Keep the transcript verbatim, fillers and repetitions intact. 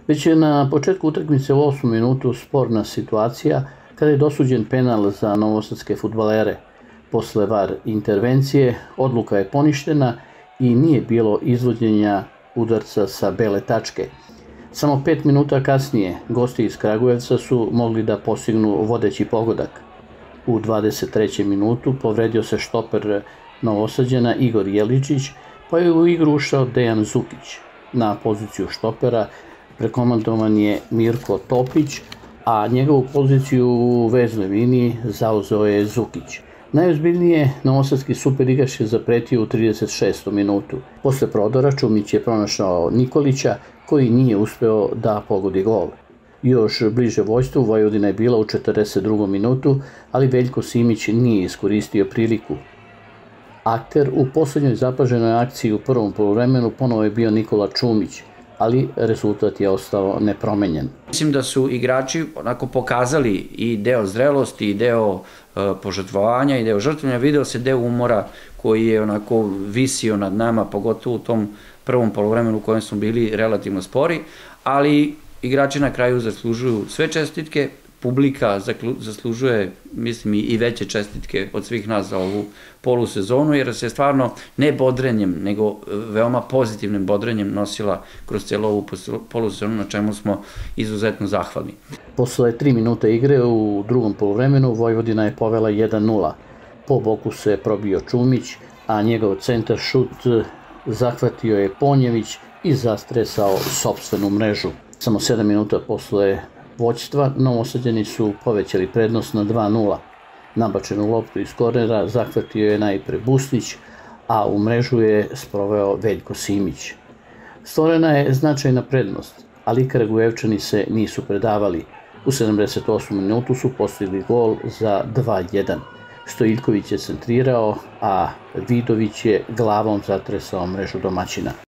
Već je na početku utakmice u osmom minutu sporna situacija kada je dosuđen penal za novosadske fudbalere. Posle var intervencije odluka je poništena i nije bilo izvođenja udarca sa bele tačke. Samo pet minuta kasnije gosti iz Kragujevca su mogli da postignu vodeći pogodak. U dvadeset trećem minutu povredio se štoper Novosađana Igor Jeličić, pa je u igru ušao Dejan Zukić. Na poziciju štopera prekomandovan je Mirko Topić, a njegovu poziciju u veznoj liniji zauzeo je Zukić. Najozbiljnije novosadski superigaš je zapretio u trideset šestom minutu. Posle prodora Čumić je pronašao Nikolića, koji nije uspeo da pogodi gol. Još bliže vojstvu Vojvodina je bila u četrdeset drugom minutu, ali Veljko Simić nije iskoristio priliku. Akter u poslednjoj zapaženoj akciji u prvom poluvremenu ponovo je bio Nikola Čumić, ali rezultat je ostao nepromenjen. Mislim da su igrači onako pokazali i deo zrelosti, i deo požrtvovanja, i deo žrtvovanja. Video se deo umora koji je onako visio nad nama, pogotovo u tom prvom poluvremenu u kojem smo bili relativno spori, ali igrači na kraju zaslužuju sve čestitke, publika zaslužuje, mislim, i veće čestitke od svih nas za ovu polusezonu, jer se stvarno ne bodrenjem, nego veoma pozitivnim bodrenjem nosila kroz cijelu ovu polusezonu, na čemu smo izuzetno zahvalni. Posle tri minuta igre u drugom poluvremenu Vojvodina je povela jedan nula. Po boku se probio Čumić, a njegov centar šut zahvatio je Ponjević i zastresao sopstvenu mrežu. Samo sedam minuta posle vođstva Novosađani su povećali prednost na dva nula. Nabačenu loptu iz kornera zahvatio je najpre Busnić, a u mrežu je sproveo Veljko Simić. Stvorena je značajna prednost, ali Kragujevčani se nisu predavali. U sedamdeset osmom minutu su postigli gol za dva jedan. Stojiljković je centrirao, a Vidović je glavom zatresao mrežu domaćina.